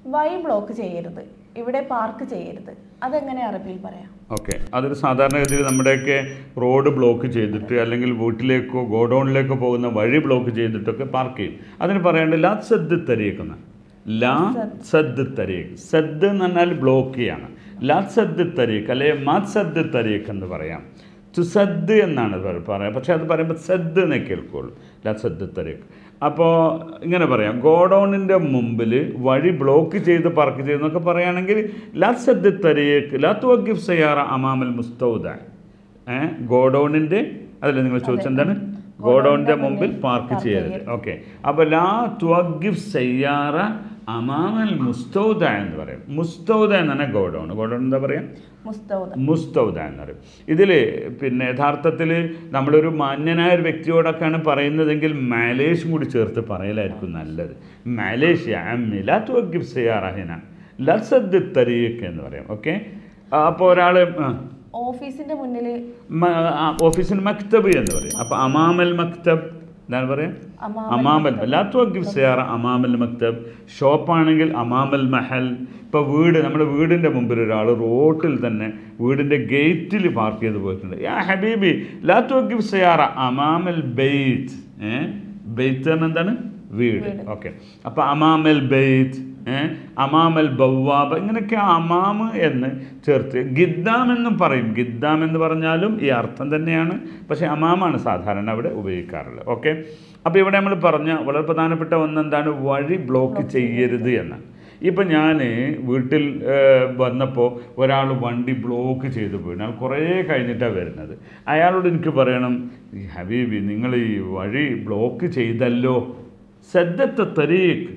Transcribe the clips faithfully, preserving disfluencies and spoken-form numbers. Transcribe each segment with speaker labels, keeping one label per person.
Speaker 1: വഴി ബ്ലോക്ക് ചെയ്യരുത്, ഇവിടെ പാർക്ക് ചെയ്യരുത്, അതെങ്ങനെ അറബിയിൽ പറയാം?
Speaker 2: ഓക്കെ, അതൊരു സാധാരണഗതിയിൽ നമ്മുടെയൊക്കെ റോഡ് ബ്ലോക്ക് ചെയ്തിട്ട് അല്ലെങ്കിൽ വീട്ടിലേക്കോ ഗോഡൗണിലേക്കോ പോകുന്ന വഴി ബ്ലോക്ക് ചെയ്തിട്ടൊക്കെ പാർക്ക് ചെയ്യും. അതിന് പറയേണ്ടത് ലാ സദ് തരീഖ് എന്നാണ്. ലാ സദ് തരീഖ്. സദ് എന്ന് പറഞ്ഞാൽ ബ്ലോക്ക് ചെയ്യാണ്. ലാ സദ് തരീഖ് അല്ലെ മാ സദ് തരീഖ് എന്ന് പറയാം. തുസദ് എന്നാണ് പറയാം, പക്ഷേ അത് പറയുമ്പോൾ സദ് എന്നേ കേൾക്കുള്ളൂ. ലാ സദ് തരീഖ്. അപ്പോൾ ഇങ്ങനെ പറയാം, ഗോഡൗണിൻ്റെ മുമ്പിൽ വഴി ബ്ലോക്ക് ചെയ്ത് പാർക്ക് ചെയ്തെന്നൊക്കെ പറയുകയാണെങ്കിൽ ലാ സദ് തരീഖ് ലാ തുവഖിഫ് സയ്യാറ അമാമൽ മുസ്തൗദ. ഏഹ് ഗോഡൗണിൻ്റെ അതല്ലേ നിങ്ങൾ ചോദിച്ചെന്താണ്? ഗോഡൗണിൻ്റെ മുമ്പിൽ പാർക്ക് ചെയ്യരുത്. ഓക്കെ, അപ്പോൾ ലാ തുവഖിഫ് സയ്യാറ അമാമൽ മുസ്തൗദ എന്ന് പറയും. മുസ്തൗദ എന്ന് പറഞ്ഞാൽ ഗോഡൗൺ. ഗോഡൗൺ എന്താ പറയുക? മുസ്തൗദ എന്ന് പറയും. ഇതിൽ പിന്നെ യഥാർത്ഥത്തിൽ നമ്മളൊരു മാന്യനായ ഒരു വ്യക്തിയോടൊക്കെയാണ് പറയുന്നതെങ്കിൽ മാലേഷ്യം കൂടി ചേർത്ത് പറയലായിരിക്കും നല്ലത്. മാലേഷ്യ ലാ തുവഖിഫ് സയ്യാറഹിന ലാ സദ് തരീഖ് എന്ന് പറയും. ഓക്കെ, അപ്പോൾ ഒരാൾ
Speaker 1: ഓഫീസിന്റെ മുന്നിൽ
Speaker 2: ഓഫീസിന് മക്തബ് എന്ന് പറയും. അപ്പോൾ അമാമൽ മക്തബ് എന്താണ് പറയാം? അമാമൽ. ലാ തുവഖിഫ് സയ്യാറ അമാമൽ മക്തബ്. ഷോപ്പാണെങ്കിൽ അമാമൽ മഹൽ. ഇപ്പോൾ വീട്, നമ്മുടെ വീടിൻ്റെ മുമ്പിൽ ഒരാൾ റോട്ടിൽ തന്നെ വീടിൻ്റെ ഗേറ്റിൽ പാർക്ക് ചെയ്ത് പോയിട്ടുണ്ട്. യാ ഹബീബി ലാ തുവഖിഫ് സയ്യാറ അമാമൽ ബെയ്ത്ത്. ഏഹ് ബെയ്ത്ത് എന്ന് എന്താണ്? വീട്. ഓക്കെ, അപ്പോൾ അമാമൽ ബെയ്ത്ത്, അമാമൽ ബവ്വാബ, ഇങ്ങനെയൊക്കെ അമാമ് എന്ന് ചേർത്ത്. ഗിദ്ദാം എന്നും പറയും. ഗിദ്ദാം എന്ന് പറഞ്ഞാലും ഈ അർത്ഥം തന്നെയാണ്, പക്ഷേ അമാമാണ് സാധാരണ അവിടെ ഉപയോഗിക്കാറുള്ളത്. ഓക്കെ, അപ്പോൾ ഇവിടെ നമ്മൾ പറഞ്ഞ വളരെ പ്രധാനപ്പെട്ട ഒന്നെന്താണ്? വഴി ബ്ലോക്ക് ചെയ്യരുത് എന്ന്. ഇപ്പം ഞാൻ വീട്ടിൽ വന്നപ്പോൾ ഒരാൾ വണ്ടി ബ്ലോക്ക് ചെയ്ത് പോയി. ഞാൻ കുറേ കഴിഞ്ഞിട്ടാണ് വരുന്നത്. അയാളോട് എനിക്ക് പറയണം, ഹബീബി നിങ്ങൾ ഈ വഴി ബ്ലോക്ക് ചെയ്തല്ലോ, സദ്ദത്ത തരീഖ്,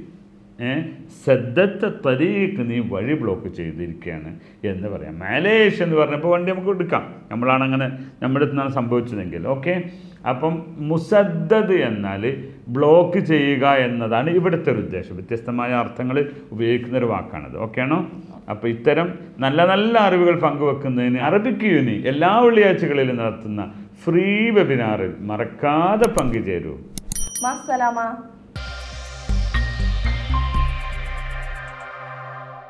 Speaker 2: സദ്ദത്ത തരീഖ്, നീ വഴി ബ്ലോക്ക് ചെയ്തിരിക്കുകയാണ് എന്ന് പറയാം. മാലേഷ് എന്ന് പറഞ്ഞപ്പോൾ വണ്ടി നമുക്ക് എടുക്കാം, നമ്മളാണ് അങ്ങനെ നമ്മുടെ അടുത്ത് നിന്നാണ് സംഭവിച്ചതെങ്കിൽ. ഓക്കെ, അപ്പം മുസദ്ദദ് എന്നാൽ ബ്ലോക്ക് ചെയ്യുക എന്നതാണ് ഇവിടുത്തെ ഒരു ഉദ്ദേശം. വ്യത്യസ്തമായ അർത്ഥങ്ങൾ ഉപയോഗിക്കുന്നൊരു വാക്കാണത്. ഓക്കെ ആണോ? അപ്പോൾ ഇത്തരം നല്ല നല്ല അറിവുകൾ പങ്കുവെക്കുന്നതിന് അറബിക് യൂനി എല്ലാ വെള്ളിയാഴ്ചകളിലും നടത്തുന്ന ഫ്രീ വെബിനാറിൽ മറക്കാതെ പങ്കുചേരൂ.
Speaker 1: മസ്സലാമ.